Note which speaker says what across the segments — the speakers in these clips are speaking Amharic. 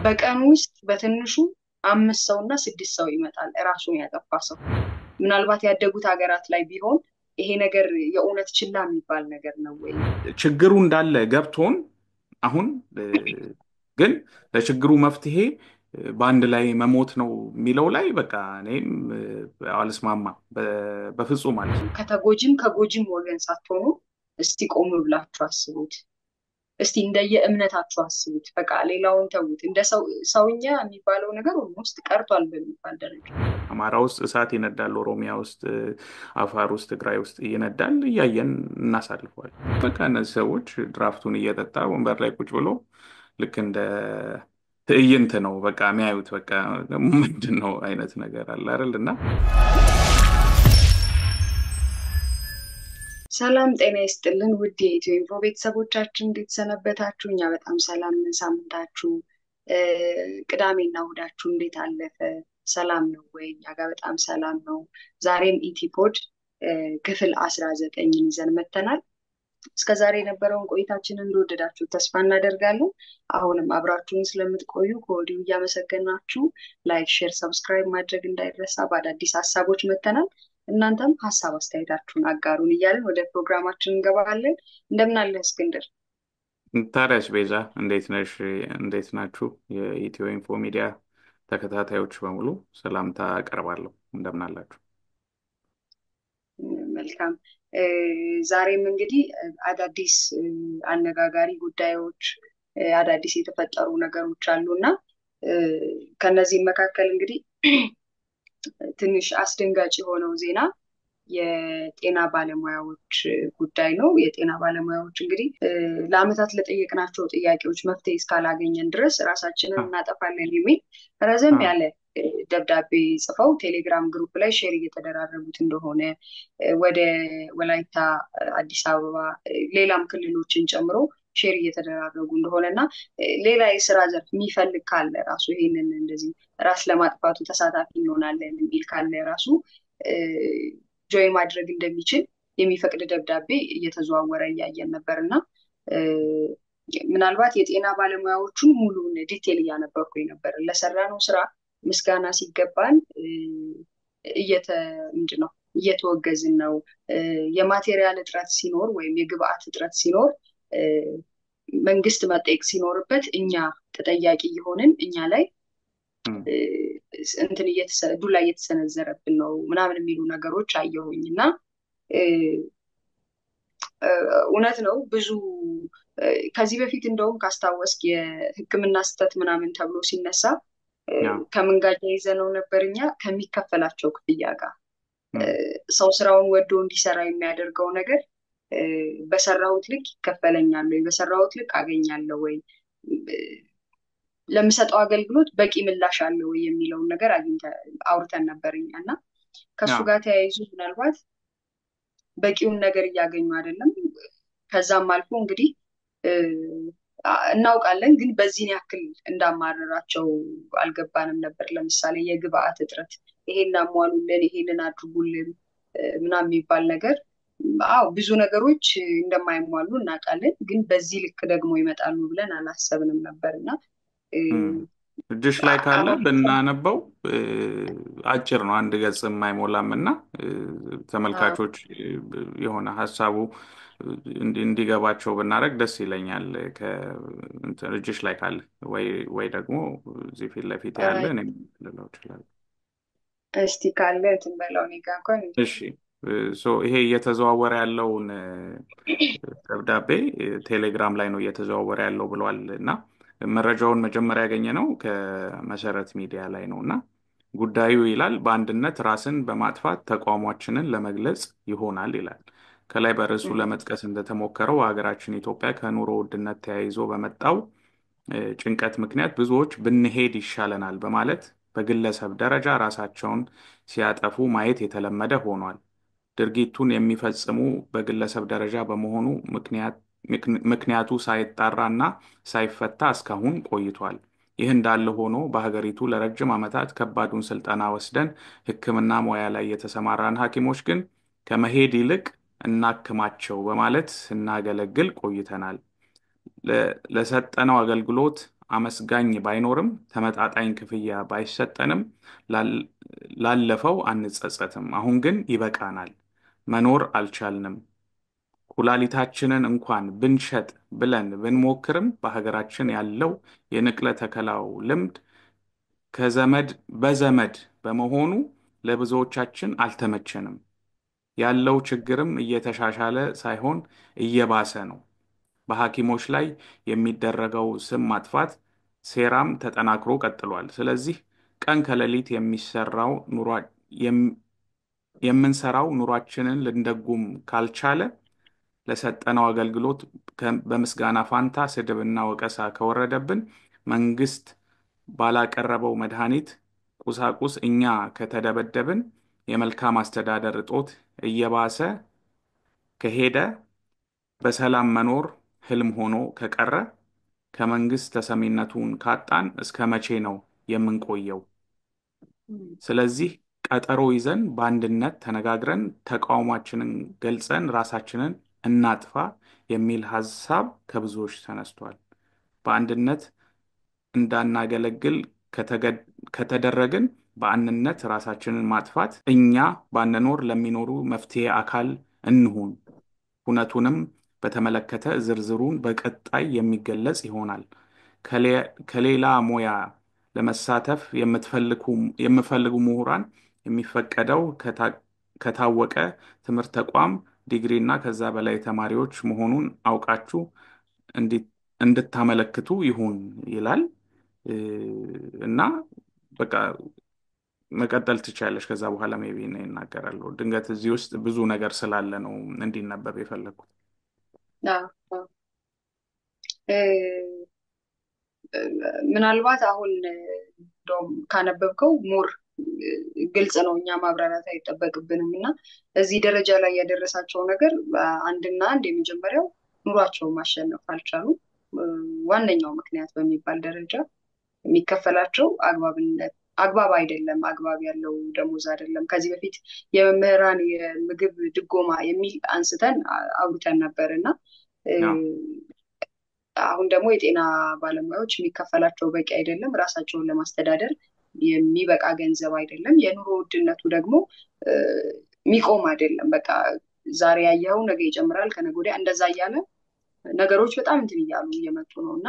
Speaker 1: በቀን ውስጥ በትንሹ 5 ሰውና 6 ሰው ይመጣል ራሱን ያጠፋ ሰው። ምናልባት ያደጉት ሀገራት ላይ ቢሆን ይሄ ነገር የእውነት ችላ የሚባል ነገር ነው ወይ?
Speaker 2: ችግሩ እንዳለ ገብቶን አሁን ግን ለችግሩ መፍትሄ በአንድ ላይ መሞት ነው የሚለው ላይ በቃ እኔም አልስማማም በፍጹም ማለት ነው።
Speaker 1: ከተጎጂም ከጎጂም ወገን ሳትሆኑ እስቲ ቆም ብላችሁ አስቡት። እስቲ እንደየ እምነታችሁ አስቡት። በቃ ሌላውን ተዉት። እንደ ሰውኛ የሚባለው ነገር ውስጥ ቀርቷል በሚባል ደረጃ
Speaker 2: አማራ ውስጥ እሳት ይነዳል፣ ኦሮሚያ ውስጥ፣ አፋር ውስጥ፣ ትግራይ ውስጥ ይነዳል። እያየን እናሳልፈዋል። በቃ እነዚህ ሰዎች ድራፍቱን እየጠጣ ወንበር ላይ ቁጭ ብሎ ልክ እንደ ትዕይንት ነው በቃ የሚያዩት። በቃ ምንድን ነው አይነት ነገር አለ አይደል? እና
Speaker 1: ሰላም ጤና ይስጥልን ውድ የኢትዮ ኢንፎ ቤተሰቦቻችን፣ እንዴት ሰነበታችሁ? እኛ በጣም ሰላም ነን። ሳምንታችሁ ቅዳሜና እሑዳችሁ እንዴት አለፈ? ሰላም ነው ወይ? እኛ ጋር በጣም ሰላም ነው። ዛሬም ኢቲፖድ ክፍል 19ን ይዘን መተናል። እስከዛሬ የነበረውን ቆይታችንን እንደወደዳችሁ ተስፋ እናደርጋለን። አሁንም አብራችሁን ስለምትቆዩ ከወዲሁ እያመሰገናችሁ ላይክ፣ ሼር፣ ሰብስክራይብ ማድረግ እንዳይረሳ። በአዳዲስ ሀሳቦች መተናል። እናንተም ሀሳብ አስተያየታችሁን አጋሩን እያለን ወደ ፕሮግራማችን እንገባለን። እንደምን አለህ እስክንድር?
Speaker 2: ታዲያስ ቤዛ እንዴት ነሽ? እንዴት ናችሁ? የኢትዮ ኢንፎ ሚዲያ ተከታታዮች በሙሉ ሰላምታ አቀርባለሁ። እንደምን አላችሁ?
Speaker 1: መልካም። ዛሬም እንግዲህ አዳዲስ አነጋጋሪ ጉዳዮች፣ አዳዲስ የተፈጠሩ ነገሮች አሉ እና ከነዚህም መካከል እንግዲህ ትንሽ አስደንጋጭ የሆነው ዜና የጤና ባለሙያዎች ጉዳይ ነው። የጤና ባለሙያዎች እንግዲህ ለዓመታት ለጠየቅናቸው ጥያቄዎች መፍትሄ እስካላገኘን ድረስ ራሳችንን እናጠፋለን የሚል ረዘም ያለ ደብዳቤ ጽፈው ቴሌግራም ግሩፕ ላይ ሼር እየተደራረጉት እንደሆነ ወደ ወላይታ፣ አዲስ አበባ፣ ሌላም ክልሎችን ጨምሮ ሼር እየተደራረጉ እንደሆነ እና ሌላ የስራ ዘርፍ የሚፈልግ ካለ ራሱ ይሄንን እንደዚህ ራስ ለማጥፋቱ ተሳታፊ እንሆናለን የሚል ካለ ራሱ ጆይ ማድረግ እንደሚችል የሚፈቅድ ደብዳቤ እየተዘዋወረ እያየን ነበር እና ምናልባት የጤና ባለሙያዎቹን ሙሉውን ዲቴል እያነበብኩኝ ነበር። ለሰራነው ስራ ምስጋና ሲገባን ምንድን ነው እየተወገዝን ነው። የማቴሪያል እጥረት ሲኖር ወይም የግብአት እጥረት ሲኖር መንግስት መጠየቅ ሲኖርበት እኛ ተጠያቂ የሆንን እኛ ላይ ዱላ እየተሰነዘረብን ነው ምናምን የሚሉ ነገሮች አየሁኝ እና እውነት ነው። ብዙ ከዚህ በፊት እንደውም ካስታወስክ የሕክምና ስህተት ምናምን ተብሎ ሲነሳ ከምን ጋር ይዘነው ነበር? እኛ ከሚከፈላቸው ክፍያ ጋር ሰው ስራውን ወዶ እንዲሰራ የሚያደርገው ነገር በሰራሁት ልክ ይከፈለኛል ወይ፣ በሰራሁት ልክ አገኛለሁ ወይ፣ ለምሰጠው አገልግሎት በቂ ምላሽ አለ ወይ የሚለውን ነገር አውርተን ነበርኛ እና ከሱ ጋር ተያይዞ ምናልባት በቂውን ነገር እያገኙ አይደለም። ከዛም አልፎ እንግዲህ እናውቃለን፣ ግን በዚህን ያክል እንዳማረራቸው አልገባንም ነበር። ለምሳሌ የግብአት እጥረት፣ ይሄን አሟሉልን፣ ይሄንን አድርጉልን ምናምን የሚባል ነገር ብዙ ነገሮች እንደማይሟሉ እናውቃለን፣ ግን በዚህ ልክ ደግሞ ይመጣሉ ብለን አላሰብንም ነበር እና
Speaker 2: እጅሽ ላይ ካለ ብናነበው አጭር ነው፣ አንድ ገጽ የማይሞላም እና ተመልካቾች የሆነ ሀሳቡ እንዲገባቸው ብናደርግ ደስ ይለኛል። እጅሽ ላይ ካለ ወይ ደግሞ እዚህ ፊት ለፊት ያለ እኔም ልለው እችላለሁ።
Speaker 1: እስቲ ካለ ትንበላው እኔ ጋ እንኳን
Speaker 2: እሺ። ይሄ እየተዘዋወረ ያለውን ደብዳቤ ቴሌግራም ላይ ነው እየተዘዋወረ ያለው ብለዋል እና መረጃውን መጀመሪያ ያገኘ ነው ከመሰረት ሚዲያ ላይ ነው እና ጉዳዩ ይላል በአንድነት ራስን በማጥፋት ተቃውሟችንን ለመግለጽ ይሆናል ይላል። ከላይ በርዕሱ ለመጥቀስ እንደተሞከረው ሀገራችን ኢትዮጵያ ከኑሮ ውድነት ተያይዞ በመጣው ጭንቀት ምክንያት ብዙዎች ብንሄድ ይሻለናል በማለት በግለሰብ ደረጃ ራሳቸውን ሲያጠፉ ማየት የተለመደ ሆኗል። ድርጊቱን የሚፈጽሙ በግለሰብ ደረጃ በመሆኑ ምክንያቱ ሳይጣራና ሳይፈታ እስካሁን ቆይቷል። ይህ እንዳለ ሆኖ በሀገሪቱ ለረጅም ዓመታት ከባዱን ስልጠና ወስደን ሕክምና ሙያ ላይ የተሰማራን ሐኪሞች ግን ከመሄድ ይልቅ እናክማቸው በማለት ስናገለግል ቆይተናል። ለሰጠነው አገልግሎት አመስጋኝ ባይኖርም ተመጣጣኝ ክፍያ ባይሰጠንም ላለፈው አንጸጸትም። አሁን ግን ይበቃናል፣ መኖር አልቻልንም። ኩላሊታችንን እንኳን ብንሸጥ ብለን ብንሞክርም በሀገራችን ያለው የንቅለ ተከላው ልምድ ከዘመድ በዘመድ በመሆኑ ለብዙዎቻችን አልተመቸንም። ያለው ችግርም እየተሻሻለ ሳይሆን እየባሰ ነው። በሐኪሞች ላይ የሚደረገው ስም ማጥፋት ሴራም ተጠናክሮ ቀጥሏል። ስለዚህ ቀን ከሌሊት የምንሰራው ኑሯችንን ልንደጉም ካልቻለ ለሰጠነው አገልግሎት በምስጋና ፋንታ ስድብና ወቀሳ ከወረደብን መንግስት ባላቀረበው መድኃኒት ቁሳቁስ እኛ ከተደበደብን የመልካም አስተዳደር እጦት እየባሰ ከሄደ በሰላም መኖር ህልም ሆኖ ከቀረ ከመንግስት ተሰሚነቱን ካጣን እስከ መቼ ነው የምንቆየው? ስለዚህ ቀጠሮ ይዘን በአንድነት ተነጋግረን ተቃውሟችንን ገልጸን ራሳችንን እናጥፋ የሚል ሀሳብ ከብዙዎች ተነስቷል። በአንድነት እንዳናገለግል ከተደረግን በአንድነት ራሳችንን ማጥፋት እኛ ባንኖር ለሚኖሩ መፍትሄ አካል እንሁን። ሁነቱንም በተመለከተ ዝርዝሩን በቀጣይ የሚገለጽ ይሆናል። ከሌላ ሙያ ለመሳተፍ የምትፈልጉ ምሁራን የሚፈቀደው ከታወቀ ትምህርት ተቋም ዲግሪ እና ከዛ በላይ ተማሪዎች መሆኑን አውቃችሁ እንድታመለክቱ ይሁን ይላል። እና በቃ መቀጠል ትችላለች። ከዛ በኋላ ሜቢ ነው ይናገራለሁ። ድንገት እዚህ ውስጥ ብዙ ነገር ስላለ ነው እንዲነበብ የፈለግኩት።
Speaker 1: ምናልባት አሁን እንደውም ካነበብከው ሞር ግልጽ ነው፣ እኛ ማብራራት አይጠበቅብንም። እና እዚህ ደረጃ ላይ ያደረሳቸው ነገር አንድና አንድ የመጀመሪያው ኑሯቸውን ማሸነፍ አልቻሉም። ዋነኛው ምክንያት በሚባል ደረጃ የሚከፈላቸው አግባብ አይደለም፣ አግባብ ያለው ደሞዝ አይደለም። ከዚህ በፊት የመምህራን የምግብ ድጎማ የሚል አንስተን አውርተን ነበር እና አሁን ደግሞ የጤና ባለሙያዎች የሚከፈላቸው በቂ አይደለም፣ ራሳቸውን ለማስተዳደር የሚበቃ ገንዘብ አይደለም። የኑሮ ውድነቱ ደግሞ የሚቆም አይደለም። በቃ ዛሬ ያየኸው ነገ ይጨምራል፣ ከነገ ወዲያ እንደዛ እያለ ነገሮች በጣም እንትን እያሉ እየመጡ ነው እና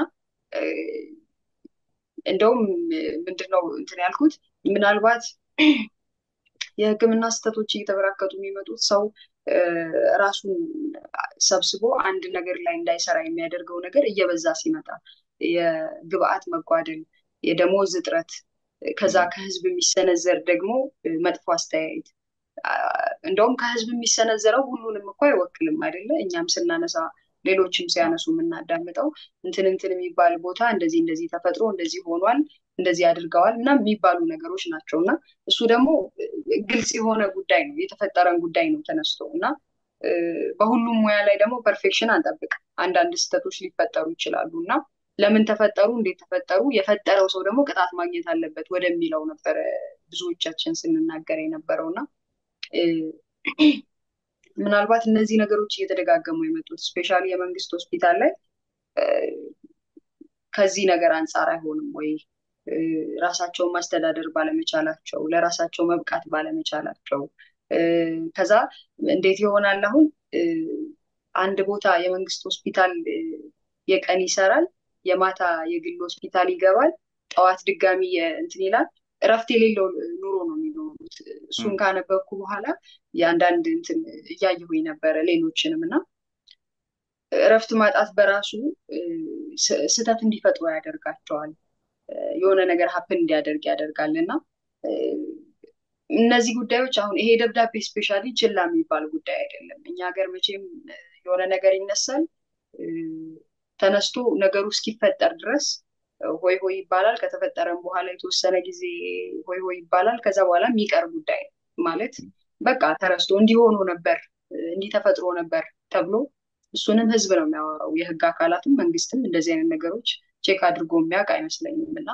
Speaker 1: እንደውም ምንድነው እንትን ያልኩት ምናልባት የሕክምና ስህተቶች እየተበራከቱ የሚመጡት ሰው ራሱን ሰብስቦ አንድ ነገር ላይ እንዳይሰራ የሚያደርገው ነገር እየበዛ ሲመጣ፣ የግብአት መጓደል፣ የደሞዝ እጥረት፣ ከዛ ከህዝብ የሚሰነዘር ደግሞ መጥፎ አስተያየት። እንደውም ከህዝብ የሚሰነዘረው ሁሉንም እኮ አይወክልም አይደለ? እኛም ስናነሳ ሌሎችም ሲያነሱ የምናዳምጠው እንትን የሚባል ቦታ እንደዚህ እንደዚህ ተፈጥሮ እንደዚህ ሆኗል እንደዚህ አድርገዋል እና የሚባሉ ነገሮች ናቸው። እና እሱ ደግሞ ግልጽ የሆነ ጉዳይ ነው፣ የተፈጠረን ጉዳይ ነው ተነስቶ እና በሁሉም ሙያ ላይ ደግሞ ፐርፌክሽን አንጠብቅ። አንዳንድ ስህተቶች ሊፈጠሩ ይችላሉ እና ለምን ተፈጠሩ፣ እንዴት ተፈጠሩ፣ የፈጠረው ሰው ደግሞ ቅጣት ማግኘት አለበት ወደሚለው ነበረ ብዙዎቻችን ስንናገር የነበረው እና ምናልባት እነዚህ ነገሮች እየተደጋገሙ የመጡት ስፔሻሊ የመንግስት ሆስፒታል ላይ ከዚህ ነገር አንጻር አይሆንም ወይ? ራሳቸውን ማስተዳደር ባለመቻላቸው፣ ለራሳቸው መብቃት ባለመቻላቸው ከዛ እንዴት ይሆናል? አሁን አንድ ቦታ የመንግስት ሆስፒታል የቀን ይሰራል፣ የማታ የግል ሆስፒታል ይገባል፣ ጠዋት ድጋሚ እንትን ይላል። እረፍት የሌለው ኑሮ ነው የሚኖሩት። እሱን ካነበብኩ በኋላ የአንዳንድ እንትን እያየሁኝ ነበረ ሌሎችንም እና እረፍት ማጣት በራሱ ስህተት እንዲፈጥሩ ያደርጋቸዋል። የሆነ ነገር ሀፕን እንዲያደርግ ያደርጋል እና እነዚህ ጉዳዮች አሁን ይሄ ደብዳቤ ስፔሻሊ ችላ የሚባል ጉዳይ አይደለም። እኛ ሀገር መቼም የሆነ ነገር ይነሳል፣ ተነስቶ ነገሩ እስኪፈጠር ድረስ ሆይ ሆይ ይባላል። ከተፈጠረም በኋላ የተወሰነ ጊዜ ሆይ ሆይ ይባላል። ከዛ በኋላ የሚቀር ጉዳይ ማለት በቃ ተረስቶ እንዲሆኑ ነበር እንዲህ ተፈጥሮ ነበር ተብሎ እሱንም ህዝብ ነው የሚያወራው። የህግ አካላትም መንግስትም እንደዚህ አይነት ነገሮች ቼክ አድርጎ የሚያውቅ አይመስለኝም እና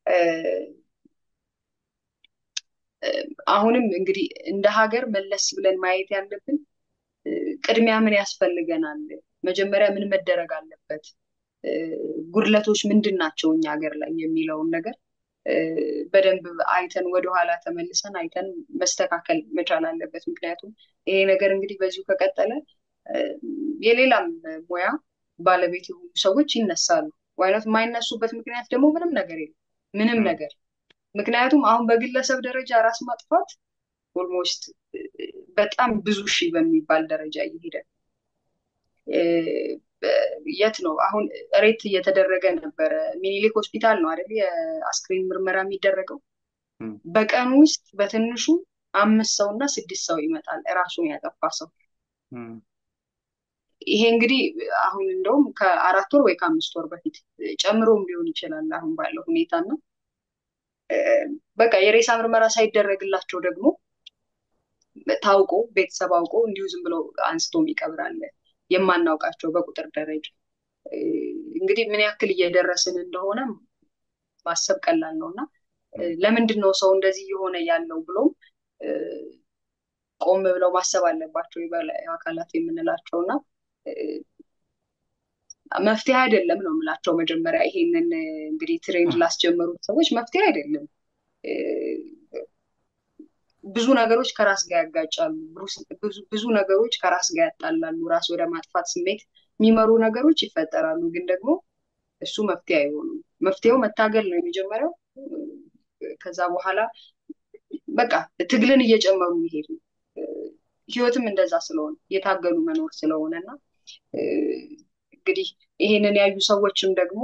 Speaker 1: አሁንም እንግዲህ እንደ ሀገር መለስ ብለን ማየት ያለብን ቅድሚያ ምን ያስፈልገናል፣ መጀመሪያ ምን መደረግ አለበት፣ ጉድለቶች ምንድን ናቸው እኛ ሀገር ላይ የሚለውን ነገር በደንብ አይተን ወደኋላ ተመልሰን አይተን መስተካከል መቻል አለበት። ምክንያቱም ይሄ ነገር እንግዲህ በዚሁ ከቀጠለ የሌላም ሙያ ባለቤት የሆኑ ሰዎች ይነሳሉ። ዋይነት የማይነሱበት ምክንያት ደግሞ ምንም ነገር የለም፣ ምንም ነገር። ምክንያቱም አሁን በግለሰብ ደረጃ ራስ ማጥፋት ኦልሞስት በጣም ብዙ ሺህ በሚባል ደረጃ እየሄደ የት ነው አሁን ሬት እየተደረገ ነበረ። ሚኒሊክ ሆስፒታል ነው አይደል የአስክሬን ምርመራ የሚደረገው። በቀን ውስጥ በትንሹ 5 ሰው እና 6 ሰው ይመጣል ራሱን ያጠፋ ሰው። ይሄ እንግዲህ አሁን እንደውም ከ4 ወር ወይ ከ5 ወር በፊት ጨምሮም ሊሆን ይችላል አሁን ባለው ሁኔታ እና በቃ የሬሳ ምርመራ ሳይደረግላቸው ደግሞ ታውቆ ቤተሰብ አውቆ እንዲሁ ዝም ብሎ አንስቶም ይቀብራል የማናውቃቸው በቁጥር ደረጃ። እንግዲህ ምን ያክል እየደረስን እንደሆነ ማሰብ ቀላል ነው እና ለምንድን ነው ሰው እንደዚህ እየሆነ ያለው ብሎም ቆም ብለው ማሰብ አለባቸው የበላይ አካላት የምንላቸው እና መፍትሄ አይደለም ነው የምላቸው። መጀመሪያ ይሄንን እንግዲህ ትሬንድ ላስጀመሩት ሰዎች መፍትሄ አይደለም። ብዙ ነገሮች ከራስ ጋር ያጋጫሉ፣ ብዙ ነገሮች ከራስ ጋር ያጣላሉ፣ ራስ ወደ ማጥፋት ስሜት የሚመሩ ነገሮች ይፈጠራሉ። ግን ደግሞ እሱ መፍትሄ አይሆኑም። መፍትሄው መታገል ነው የመጀመሪያው። ከዛ በኋላ በቃ ትግልን እየጨመሩ ይሄድ ነው። ህይወትም እንደዛ ስለሆነ የታገሉ መኖር ስለሆነ እና እንግዲህ ይሄንን ያዩ ሰዎችም ደግሞ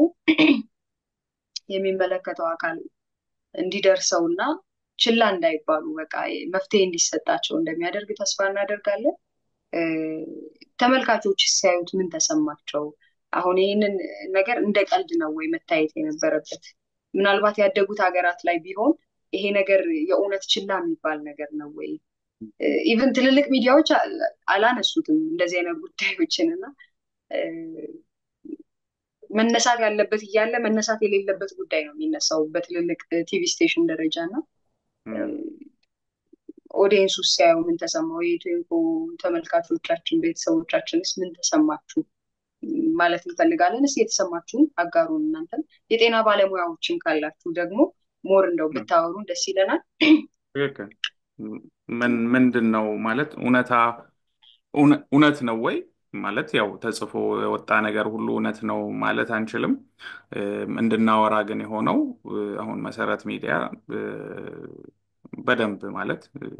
Speaker 1: የሚመለከተው አካል እንዲደርሰውና ችላ እንዳይባሉ በቃ መፍትሄ እንዲሰጣቸው እንደሚያደርግ ተስፋ እናደርጋለን። ተመልካቾች ሲያዩት ምን ተሰማቸው? አሁን ይህንን ነገር እንደ ቀልድ ነው ወይ መታየት የነበረበት? ምናልባት ያደጉት ሀገራት ላይ ቢሆን ይሄ ነገር የእውነት ችላ የሚባል ነገር ነው ወይ? ኢቨን ትልልቅ ሚዲያዎች አላነሱትም እንደዚህ አይነት ጉዳዮችን እና መነሳት ያለበት እያለ መነሳት የሌለበት ጉዳይ ነው የሚነሳው በትልልቅ ቲቪ ስቴሽን ደረጃ እና ኦዲየንሱ ሲያዩ ምን ተሰማው? የኢትዮንኮ ተመልካቾቻችን ቤተሰቦቻችንስ ምን ተሰማችሁ ማለት እንፈልጋለን። እስኪ የተሰማችሁን አጋሩን። እናንተም የጤና ባለሙያዎችም ካላችሁ ደግሞ ሞር እንደው ብታወሩን ደስ ይለናል።
Speaker 2: ምንድን ነው ማለት እውነት ነው ወይ ማለት ያው ተጽፎ የወጣ ነገር ሁሉ እውነት ነው ማለት አንችልም። እንድናወራ ግን የሆነው አሁን መሰረት ሚዲያ በደንብ ማለት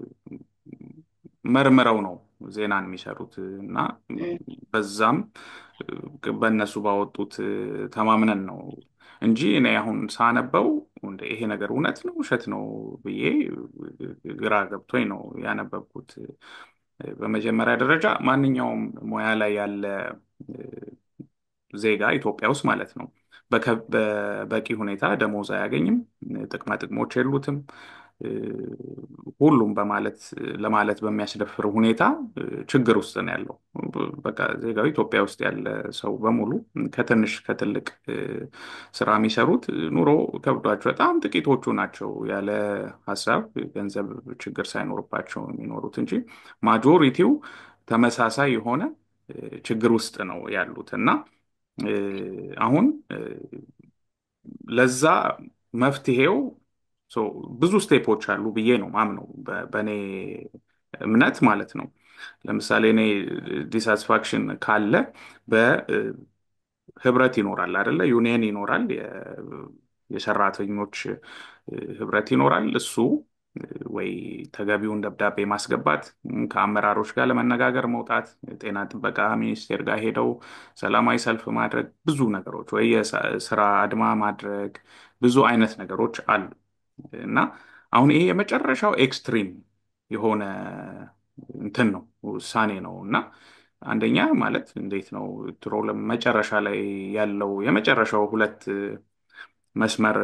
Speaker 2: መርምረው ነው ዜናን የሚሰሩት እና በዛም በእነሱ ባወጡት ተማምነን ነው እንጂ እኔ አሁን ሳነበው ይሄ ነገር እውነት ነው ውሸት ነው ብዬ ግራ ገብቶኝ ነው ያነበብኩት። በመጀመሪያ ደረጃ ማንኛውም ሙያ ላይ ያለ ዜጋ ኢትዮጵያ ውስጥ ማለት ነው በበቂ ሁኔታ ደሞዝ አያገኝም፣ ጥቅማ ጥቅሞች የሉትም። ሁሉም ለማለት በሚያስደፍር ሁኔታ ችግር ውስጥ ነው ያለው። በቃ ዜጋዊ ኢትዮጵያ ውስጥ ያለ ሰው በሙሉ ከትንሽ ከትልቅ ስራ የሚሰሩት ኑሮ ከብዷቸው በጣም ጥቂቶቹ ናቸው ያለ ሀሳብ ገንዘብ ችግር ሳይኖርባቸው የሚኖሩት እንጂ ማጆሪቲው ተመሳሳይ የሆነ ችግር ውስጥ ነው ያሉት እና አሁን ለዛ መፍትሄው ብዙ ስቴፖች አሉ ብዬ ነው ማምነው በእኔ እምነት ማለት ነው። ለምሳሌ እኔ ዲሳትስፋክሽን ካለ በህብረት ይኖራል አይደለ? ዩኒየን ይኖራል፣ የሰራተኞች ህብረት ይኖራል። እሱ ወይ ተገቢውን ደብዳቤ ማስገባት፣ ከአመራሮች ጋር ለመነጋገር መውጣት፣ ጤና ጥበቃ ሚኒስቴር ጋር ሄደው ሰላማዊ ሰልፍ ማድረግ፣ ብዙ ነገሮች ወይ የስራ አድማ ማድረግ፣ ብዙ አይነት ነገሮች አሉ እና አሁን ይሄ የመጨረሻው ኤክስትሪም የሆነ እንትን ነው ውሳኔ ነው እና አንደኛ ማለት እንዴት ነው ትሮልም መጨረሻ ላይ ያለው የመጨረሻው 2 መስመር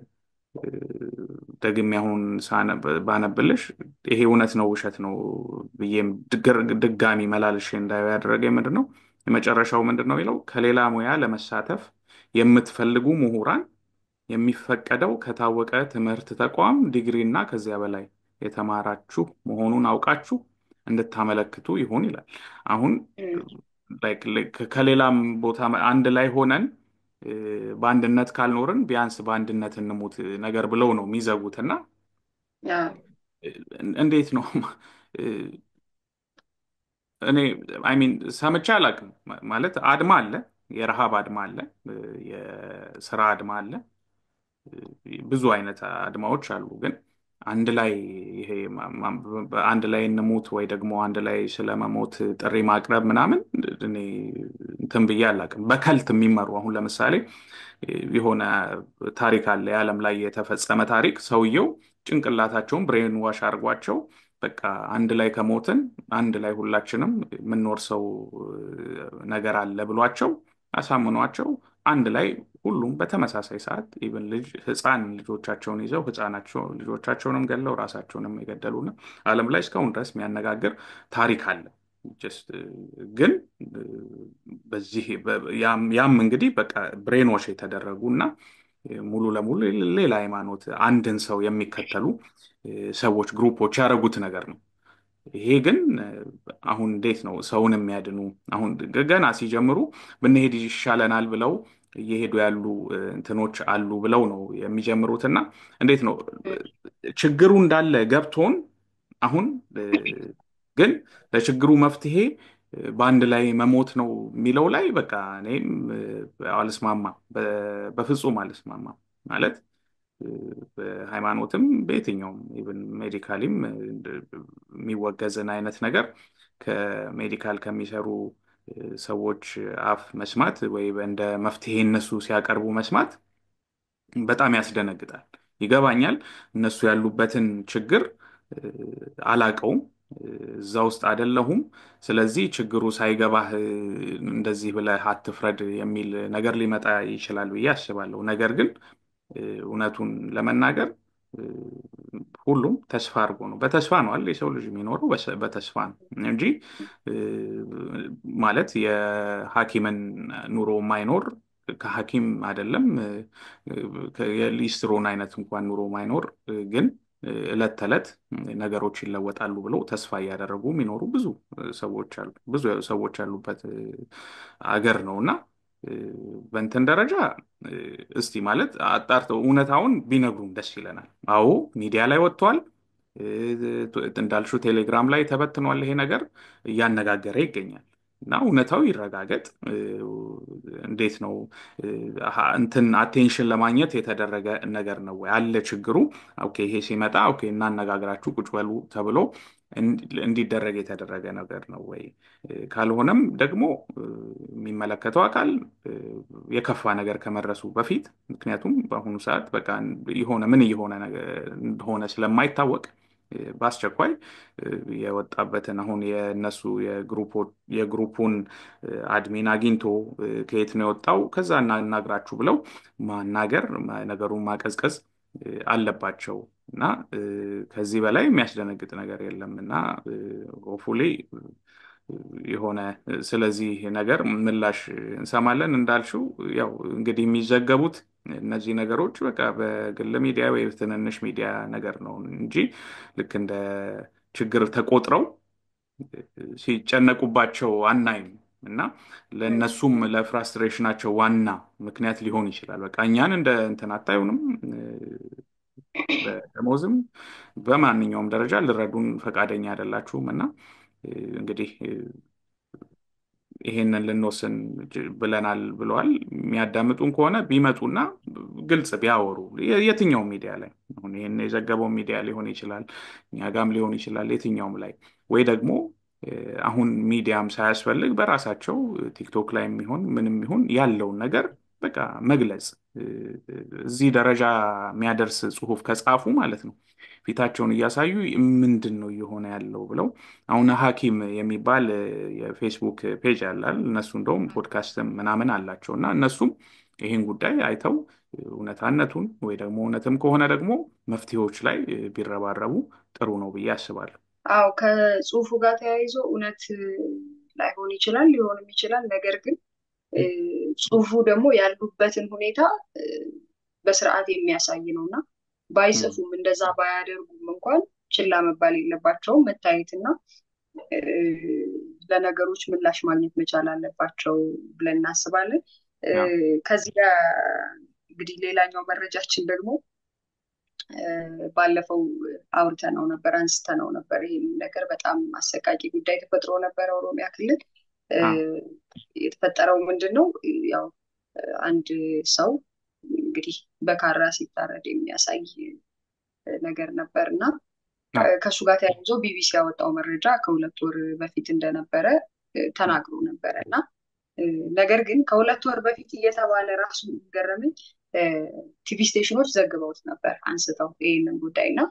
Speaker 2: ደግሜ አሁን ባነብልሽ ይሄ እውነት ነው ውሸት ነው ብዬም ድጋሚ መላልሽ እንዳየው ያደረገ ምንድን ነው የመጨረሻው ምንድን ነው ይለው ከሌላ ሙያ ለመሳተፍ የምትፈልጉ ምሁራን የሚፈቀደው ከታወቀ ትምህርት ተቋም ዲግሪ እና ከዚያ በላይ የተማራችሁ መሆኑን አውቃችሁ እንድታመለክቱ ይሆን ይላል። አሁን ከሌላም ቦታ አንድ ላይ ሆነን በአንድነት ካልኖርን ቢያንስ በአንድነት እንሙት ነገር ብለው ነው የሚዘጉት። እና
Speaker 1: አዎ
Speaker 2: እንዴት ነው እኔ አይ ሚን ሰምቼ አላውቅም። ማለት አድማ አለ፣ የረሃብ አድማ አለ፣ የስራ አድማ አለ፣ ብዙ አይነት አድማዎች አሉ። ግን አንድ ላይ ይሄ አንድ ላይ እንሙት ወይ ደግሞ አንድ ላይ ስለመሞት ጥሪ ማቅረብ ምናምን እኔ እንትን ብዬ አላውቅም። በከልት የሚመሩ አሁን ለምሳሌ የሆነ ታሪክ አለ የዓለም ላይ የተፈጸመ ታሪክ። ሰውየው ጭንቅላታቸውን ብሬን ዋሽ አድርጓቸው በቃ አንድ ላይ ከሞትን አንድ ላይ ሁላችንም የምንወርሰው ነገር አለ ብሏቸው አሳምኗቸው አንድ ላይ ሁሉም በተመሳሳይ ሰዓት ኢቨን ህፃን ልጆቻቸውን ይዘው ህፃናቸው ልጆቻቸውንም ገለው ራሳቸውንም የገደሉና ዓለም ላይ እስካሁን ድረስ የሚያነጋግር ታሪክ አለ። ጀስት ግን በዚህ ያም እንግዲህ በቃ ብሬንዎሽ የተደረጉ እና ሙሉ ለሙሉ ሌላ ሃይማኖት አንድን ሰው የሚከተሉ ሰዎች ግሩፖች ያደረጉት ነገር ነው። ይሄ ግን አሁን እንዴት ነው ሰውን የሚያድኑ? አሁን ገና ሲጀምሩ ብንሄድ ይሻለናል ብለው እየሄዱ ያሉ እንትኖች አሉ ብለው ነው የሚጀምሩት። እና እንዴት ነው ችግሩ እንዳለ ገብቶን አሁን ግን ለችግሩ መፍትሄ በአንድ ላይ መሞት ነው የሚለው ላይ በቃ እኔም አልስማማም፣ በፍጹም አልስማማም። ማለት በሃይማኖትም በየትኛውም ኢቭን ሜዲካሊም የሚወገዝን አይነት ነገር ከሜዲካል ከሚሰሩ ሰዎች አፍ መስማት ወይ እንደ መፍትሄ እነሱ ሲያቀርቡ መስማት በጣም ያስደነግጣል። ይገባኛል እነሱ ያሉበትን ችግር አላቀውም፣ እዛ ውስጥ አይደለሁም። ስለዚህ ችግሩ ሳይገባህ እንደዚህ ብለህ አትፍረድ የሚል ነገር ሊመጣ ይችላል ብዬ አስባለሁ። ነገር ግን እውነቱን ለመናገር ሁሉም ተስፋ አድርጎ ነው፣ በተስፋ ነው አለ የሰው ልጅ የሚኖረው በተስፋ ነው እንጂ ማለት የሐኪምን ኑሮ ማይኖር ከሐኪም አይደለም የሊስትሮን አይነት እንኳን ኑሮ ማይኖር ግን እለት ተዕለት ነገሮች ይለወጣሉ ብለው ተስፋ እያደረጉ የሚኖሩ ብዙ ሰዎች አሉ፣ ብዙ ሰዎች ያሉበት አገር ነው። እና በእንትን ደረጃ እስቲ ማለት አጣርተው እውነታውን ቢነግሩም ደስ ይለናል። አዎ ሚዲያ ላይ ወጥቷል፣ እንዳልሹ ቴሌግራም ላይ ተበትኗል። ይሄ ነገር እያነጋገረ ይገኛል እና እውነታው ይረጋገጥ። እንዴት ነው እንትን አቴንሽን ለማግኘት የተደረገ ነገር ነው ወይ አለ ችግሩ? ኦኬ ይሄ ሲመጣ ኦኬ እናነጋግራችሁ ቁጭ በሉ ተብሎ እንዲደረግ የተደረገ ነገር ነው ወይ? ካልሆነም ደግሞ የሚመለከተው አካል የከፋ ነገር ከመድረሱ በፊት ምክንያቱም በአሁኑ ሰዓት በቃ የሆነ ምን እየሆነ እንደሆነ ስለማይታወቅ በአስቸኳይ የወጣበትን አሁን የነሱ የግሩፑን አድሚን አግኝቶ ከየት ነው የወጣው ከዛ እናናግራችሁ ብለው ማናገር ነገሩን ማቀዝቀዝ አለባቸው። እና ከዚህ በላይ የሚያስደነግጥ ነገር የለም። እና ሆፉሊ የሆነ ስለዚህ ነገር ምላሽ እንሰማለን። እንዳልሽው ያው እንግዲህ የሚዘገቡት እነዚህ ነገሮች በቃ በግል ሚዲያ ወይ ትንንሽ ሚዲያ ነገር ነው እንጂ ልክ እንደ ችግር ተቆጥረው ሲጨነቁባቸው አናይም። እና ለእነሱም ለፍራስትሬሽናቸው ዋና ምክንያት ሊሆን ይችላል። በቃ እኛን እንደ እንትን አታዩንም፣ በደሞዝም በማንኛውም ደረጃ ልረዱን ፈቃደኛ አይደላችሁም። እና እንግዲህ ይሄንን ልንወስን ብለናል ብለዋል። የሚያዳምጡን ከሆነ ቢመጡና ግልጽ ቢያወሩ የትኛውም ሚዲያ ላይ አሁን ይሄን የዘገበው ሚዲያ ሊሆን ይችላል፣ እኛ ጋም ሊሆን ይችላል፣ የትኛውም ላይ ወይ ደግሞ አሁን ሚዲያም ሳያስፈልግ በራሳቸው ቲክቶክ ላይ የሚሆን ምንም ይሁን ያለውን ነገር በቃ መግለጽ እዚህ ደረጃ የሚያደርስ ጽሁፍ ከጻፉ ማለት ነው ፊታቸውን እያሳዩ ምንድን ነው እየሆነ ያለው ብለው አሁን ሐኪም የሚባል የፌስቡክ ፔጅ ያላል እነሱ እንደውም ፖድካስትም ምናምን አላቸው እና እነሱም ይህን ጉዳይ አይተው እውነታነቱን ወይ ደግሞ እውነትም ከሆነ ደግሞ መፍትሄዎች ላይ ቢረባረቡ ጥሩ ነው ብዬ አስባለሁ።
Speaker 1: አዎ ከጽሁፉ ጋር ተያይዞ እውነት ላይሆን ይችላል ሊሆንም ይችላል። ነገር ግን ጽሁፉ ደግሞ ያሉበትን ሁኔታ በስርዓት የሚያሳይ ነው እና ባይጽፉም እንደዛ ባያደርጉም እንኳን ችላ መባል የለባቸውም። መታየትና ለነገሮች ምላሽ ማግኘት መቻል አለባቸው ብለን እናስባለን። ከዚህ ጋር እንግዲህ ሌላኛው መረጃችን ደግሞ ባለፈው አውርተነው ነበር፣ አንስተነው ነበር። ይህን ነገር በጣም አሰቃቂ ጉዳይ ተፈጥሮ ነበረ ኦሮሚያ ክልል። የተፈጠረው ምንድን ነው? ያው አንድ ሰው እንግዲህ በካራ ሲታረድ የሚያሳይ ነገር ነበር እና ከእሱ ጋር ተያይዞ ቢቢሲ ያወጣው መረጃ ከ2 ወር በፊት እንደነበረ ተናግሮ ነበረ እና ነገር ግን ከ2 ወር በፊት እየተባለ ራሱ ገረመኝ። ቲቪ ስቴሽኖች ዘግበውት ነበር አንስተው ይህንን ጉዳይ እና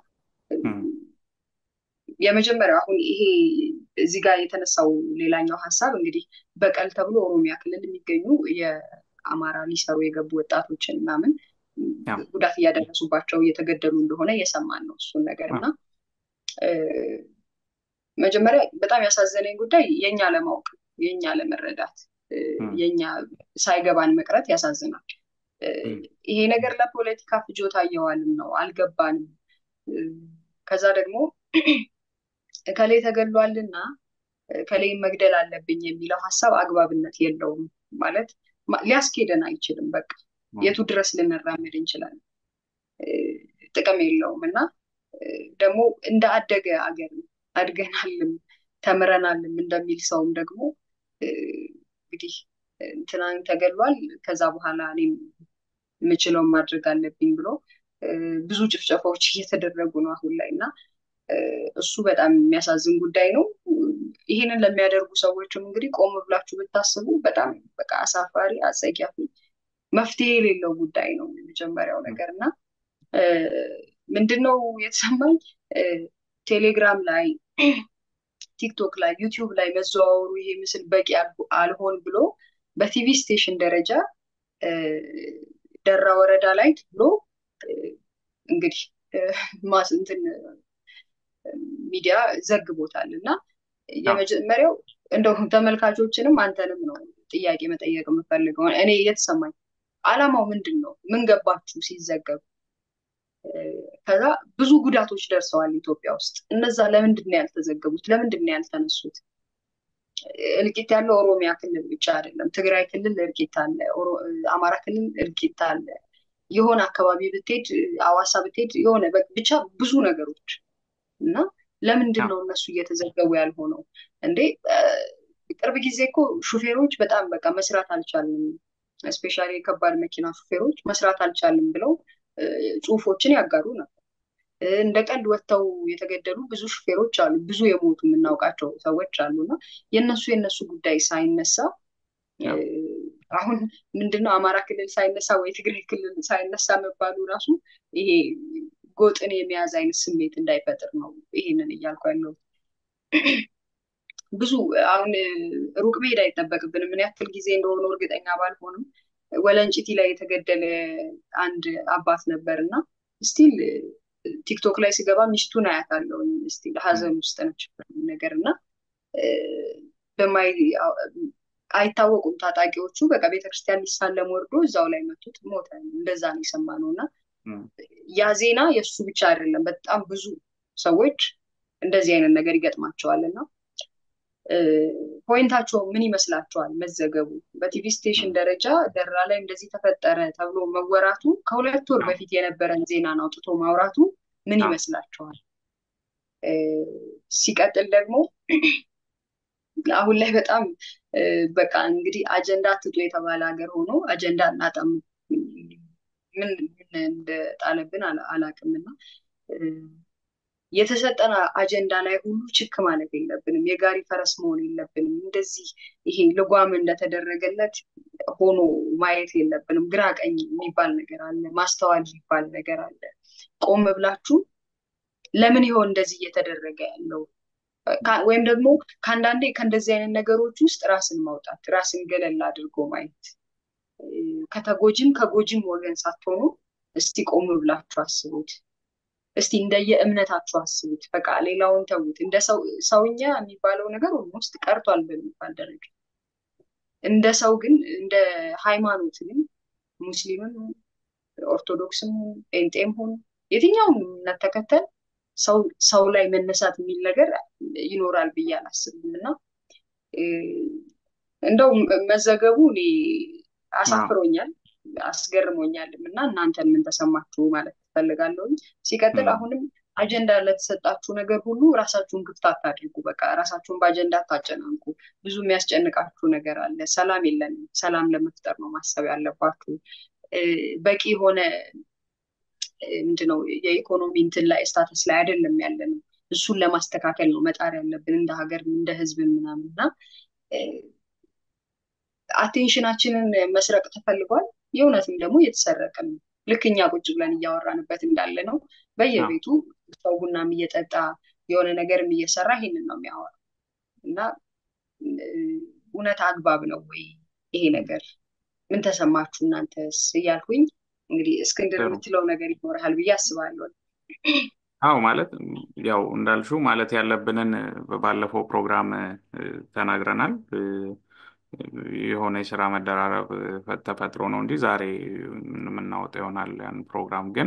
Speaker 1: የመጀመሪያው አሁን ይሄ እዚህ ጋር የተነሳው ሌላኛው ሀሳብ እንግዲህ በቀል ተብሎ ኦሮሚያ ክልል የሚገኙ የአማራ ሊሰሩ የገቡ ወጣቶችን ምናምን ጉዳት እያደረሱባቸው እየተገደሉ እንደሆነ እየሰማን ነው እሱን ነገር እና መጀመሪያ በጣም ያሳዘነኝ ጉዳይ የኛ ለማወቅ የኛ ለመረዳት የኛ ሳይገባን መቅረት ያሳዝናል። ይሄ ነገር ለፖለቲካ ፍጆታ እየዋልን ነው፣ አልገባንም። ከዛ ደግሞ እከሌ ተገሏልና እከሌን መግደል አለብኝ የሚለው ሀሳብ አግባብነት የለውም ማለት ሊያስኬደን አይችልም። በቃ የቱ ድረስ ልንራመድ እንችላለን? ጥቅም የለውም እና ደግሞ እንደ አደገ አገር አድገናልም ተምረናልም እንደሚል ሰውም ደግሞ እንግዲህ እንትናን ተገሏል ከዛ በኋላ እኔም የምችለውን ማድረግ አለብኝ ብሎ ብዙ ጭፍጨፋዎች እየተደረጉ ነው አሁን ላይ እና እሱ በጣም የሚያሳዝን ጉዳይ ነው። ይህንን ለሚያደርጉ ሰዎችም እንግዲህ ቆም ብላችሁ ብታስቡ በጣም በቃ አሳፋሪ፣ አጸያፊ፣ መፍትሄ የሌለው ጉዳይ ነው የመጀመሪያው ነገር እና ምንድነው የተሰማኝ ቴሌግራም ላይ፣ ቲክቶክ ላይ፣ ዩቲዩብ ላይ መዘዋወሩ ይሄ ምስል በቂ አልሆን ብሎ በቲቪ ስቴሽን ደረጃ ደራ ወረዳ ላይ ብሎ እንግዲህ እንትን ሚዲያ ዘግቦታል እና የመጀመሪያው እንደው ተመልካቾችንም አንተንም ነው ጥያቄ መጠየቅ የምፈልገው። እኔ የተሰማኝ አላማው ምንድን ነው? ምን ገባችሁ ሲዘገብ? ከዛ ብዙ ጉዳቶች ደርሰዋል ኢትዮጵያ ውስጥ። እነዛ ለምንድን ነው ያልተዘገቡት? ለምንድን ነው ያልተነሱት? እልቂት ያለው ኦሮሚያ ክልል ብቻ አይደለም። ትግራይ ክልል እልቂት አለ፣ አማራ ክልል እልቂት አለ። የሆነ አካባቢ ብትሄድ፣ አዋሳ ብትሄድ የሆነ ብቻ ብዙ ነገሮች እና ለምንድን ነው እነሱ እየተዘገቡ ያልሆነው? እንዴ ቅርብ ጊዜ እኮ ሹፌሮች በጣም በቃ መስራት አልቻልንም፣ እስፔሻሊ የከባድ መኪና ሹፌሮች መስራት አልቻልም ብለው ጽሁፎችን ያጋሩ ነበር። እንደ ቀልድ ወጥተው የተገደሉ ብዙ ሹፌሮች አሉ፣ ብዙ የሞቱ የምናውቃቸው ሰዎች አሉ እና የነሱ ጉዳይ ሳይነሳ አሁን ምንድነው አማራ ክልል ሳይነሳ ወይ ትግራይ ክልል ሳይነሳ መባሉ ራሱ ይሄ ጎጥን የሚያዝ አይነት ስሜት እንዳይፈጥር ነው ይሄንን እያልኩ ያለው። ብዙ አሁን ሩቅ መሄድ አይጠበቅብንም። ምን ያክል ጊዜ እንደሆነ እርግጠኛ ባልሆንም ወለንጭቲ ላይ የተገደለ አንድ አባት ነበር እና ስቲል ቲክቶክ ላይ ስገባ ሚስቱን አያታለሁ። ስቲል ሀዘን ውስጥ ነች ነገር እና አይታወቁም ታጣቂዎቹ። በቃ ቤተክርስቲያን ሊሳለም ወርዶ እዛው ላይ መቱት፣ ሞተ። እንደዛ ነው የሰማነው እና ያ ዜና የእሱ ብቻ አይደለም፣ በጣም ብዙ ሰዎች እንደዚህ አይነት ነገር ይገጥማቸዋል እና ፖይንታቸው ምን ይመስላችኋል? መዘገቡ በቲቪ ስቴሽን ደረጃ ደራ ላይ እንደዚህ ተፈጠረ ተብሎ መወራቱ፣ ከ2 ወር በፊት የነበረን ዜናን አውጥቶ ማውራቱ ምን ይመስላችኋል? ሲቀጥል ደግሞ አሁን ላይ በጣም በቃ እንግዲህ አጀንዳ አትጡ የተባለ ሀገር ሆኖ አጀንዳ እናጠም ምን እንደጣለብን አላቅምና የተሰጠን አጀንዳ ላይ ሁሉ ችክ ማለት የለብንም። የጋሪ ፈረስ መሆን የለብንም። እንደዚህ ይሄ ልጓም እንደተደረገለት ሆኖ ማየት የለብንም። ግራ ቀኝ የሚባል ነገር አለ፣ ማስተዋል የሚባል ነገር አለ። ቆም ብላችሁ ለምን ይሆን እንደዚህ እየተደረገ ያለው? ወይም ደግሞ ከአንዳንዴ ከእንደዚህ አይነት ነገሮች ውስጥ ራስን ማውጣት፣ ራስን ገለል አድርጎ ማየት፣ ከተጎጂም ከጎጂም ወገን ሳትሆኑ እስቲ ቆም ብላችሁ አስቡት። እስቲ እንደየ እምነታችሁ አስቡት። በቃ ሌላውን ተዉት። እንደ ሰውኛ የሚባለው ነገር ውስጥ ቀርቷል በሚባል ደረጃ እንደ ሰው ግን እንደ ሃይማኖት ግን ሙስሊምም ኦርቶዶክስም ጴንጤም ሆኑ የትኛውም እምነት ተከተል ሰው ላይ መነሳት የሚል ነገር ይኖራል ብዬ አላስብም እና እንደው መዘገቡ እኔ አሳፍሮኛል፣ አስገርሞኛልም እና እናንተን ምን ተሰማችሁ ማለት ትፈልጋለሁኝ። ሲቀጥል
Speaker 2: እም፣
Speaker 1: አሁንም አጀንዳ ለተሰጣችሁ ነገር ሁሉ ራሳችሁን ክፍት አታድርጉ። በቃ ራሳችሁን በአጀንዳ አታጨናንቁ። ብዙ የሚያስጨንቃችሁ ነገር አለ። ሰላም የለንም። ሰላም ለመፍጠር ነው ማሰብ ያለባችሁ። በቂ የሆነ ምንድነው የኢኮኖሚ እንትን ላይ ስታተስ ላይ አይደለም ያለ ነው። እሱን ለማስተካከል ነው መጣር ያለብን እንደ ሀገር እንደ ህዝብ ምናምን እና አቴንሽናችንን መስረቅ ተፈልጓል። የእውነትም ደግሞ እየተሰረቀ ነው። ልክ እኛ ቁጭ ብለን እያወራንበት እንዳለ ነው።
Speaker 2: አዎ፣
Speaker 1: በየቤቱ ሰው ቡናም እየጠጣ የሆነ ነገርም እየሰራ ይሄንን ነው የሚያወራው እና እውነት አግባብ ነው ወይ ይሄ ነገር? ምን ተሰማችሁ እናንተስ እያልኩኝ እንግዲህ እስክንድር
Speaker 2: ጥሩ።
Speaker 1: የምትለው ነገር ይኖርሃል ብዬ አስባለሁ።
Speaker 2: አዎ ማለት ያው እንዳልሽው ማለት ያለብንን ባለፈው ፕሮግራም ተናግረናል። የሆነ የስራ መደራረብ ተፈጥሮ ነው እንጂ ዛሬ የምናወጣው ይሆናል ያን ፕሮግራም። ግን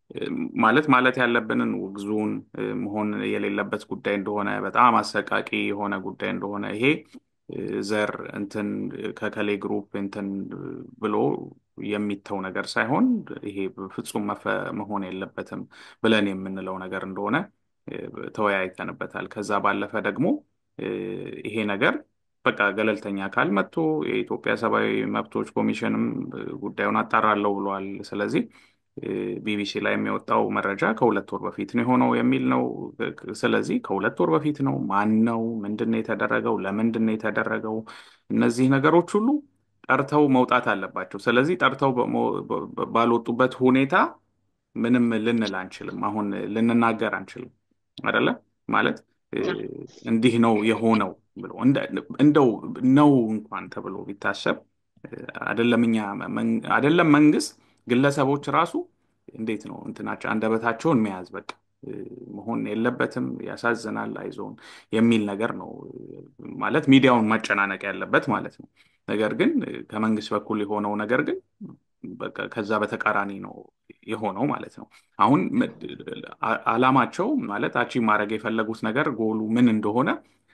Speaker 2: ማለት ያለብንን ውግዙን መሆን የሌለበት ጉዳይ እንደሆነ በጣም አሰቃቂ የሆነ ጉዳይ እንደሆነ ይሄ ዘር እንትን ከከሌ ግሩፕ እንትን ብሎ የሚተው ነገር ሳይሆን ይሄ ፍጹም መሆን የለበትም ብለን የምንለው ነገር እንደሆነ ተወያይተንበታል። ከዛ ባለፈ ደግሞ ይሄ ነገር በቃ ገለልተኛ አካል መጥቶ የኢትዮጵያ ሰብአዊ መብቶች ኮሚሽንም ጉዳዩን አጣራለሁ ብሏል። ስለዚህ ቢቢሲ ላይ የሚወጣው መረጃ ከሁለት ወር በፊት ነው የሆነው የሚል ነው። ስለዚህ ከሁለት ወር በፊት ነው። ማን ነው? ምንድን ነው የተደረገው? ለምንድን ነው የተደረገው? እነዚህ ነገሮች ሁሉ ጠርተው መውጣት አለባቸው። ስለዚህ ጠርተው ባልወጡበት ሁኔታ ምንም ልንል አንችልም። አሁን ልንናገር አንችልም አይደለ? ማለት እ፣ እንዲህ ነው የሆነው ብሎ እንደው ነው እንኳን ተብሎ ቢታሰብ አይደለም እኛ አይደለም መንግስት፣ ግለሰቦች ራሱ እንዴት ነው እንትናቸው አንደበታቸውን መያዝ በቃ መሆን የለበትም። ያሳዝናል፣ አይዞን የሚል ነገር ነው ማለት ሚዲያውን ማጨናነቅ ያለበት ማለት ነው። ነገር ግን ከመንግስት በኩል የሆነው ነገር ግን በቃ ከዛ በተቃራኒ ነው የሆነው ማለት ነው። አሁን አላማቸው ማለት አቺቭ ማድረግ የፈለጉት ነገር ጎሉ ምን እንደሆነ